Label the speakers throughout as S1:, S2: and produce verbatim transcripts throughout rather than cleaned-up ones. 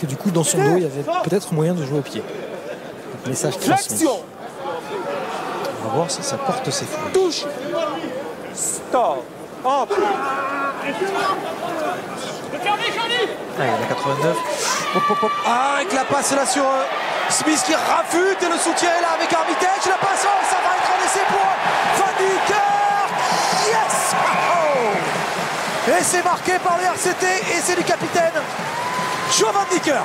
S1: que du coup dans son dos il y avait peut-être moyen de jouer au pied. Donc, message transmis. On va voir si ça porte ses fruits.
S2: Touche. Stop. Entre.
S1: Ah, il a quatre-vingt-neuf.
S3: Hop, hop, hop. Ah, avec la passe là sur euh, Smith qui rafute et le soutien est là avec Armitage. La passe, oh, ça va être un essai pour Van Niekerk. Yes, oh. Et c'est marqué par le R C T et c'est du capitaine Joe Van Niekerk.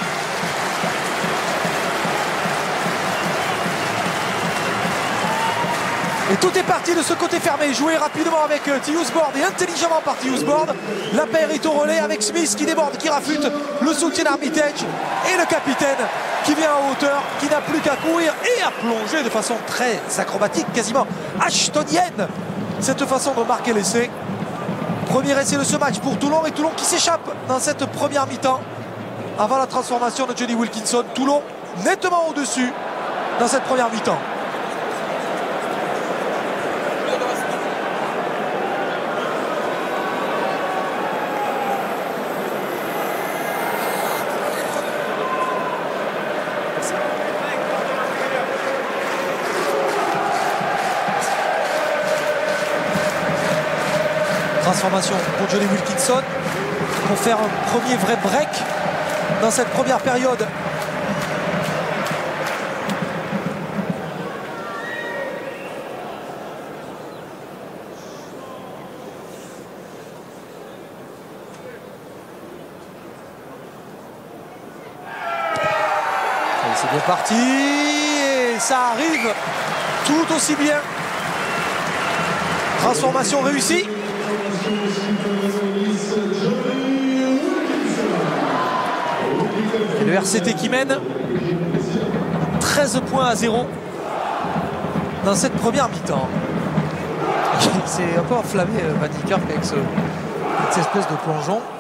S3: Et tout est parti de ce côté fermé, joué rapidement avec euh, Tiusbord et intelligemment par Tiusbord. La paire est au relais avec Smith qui déborde, qui rafute, le soutien d'Armitage et le capitaine qui vient en hauteur, qui n'a plus qu'à courir et à plonger de façon très acrobatique, quasiment ashtonienne. Cette façon de marquer l'essai. Premier essai de ce match pour Toulon et Toulon qui s'échappe dans cette première mi-temps avant la transformation de Johnny Wilkinson. Toulon nettement au-dessus dans cette première mi-temps. Transformation pour Johnny Wilkinson pour faire un premier vrai break dans cette première période. C'est bien parti et ça arrive tout aussi bien. Transformation réussie. Et le R C T qui mène treize points à zéro dans cette première mi-temps. C'est un peu enflammé Van Niekerk avec, ce, avec cette espèce de plongeon.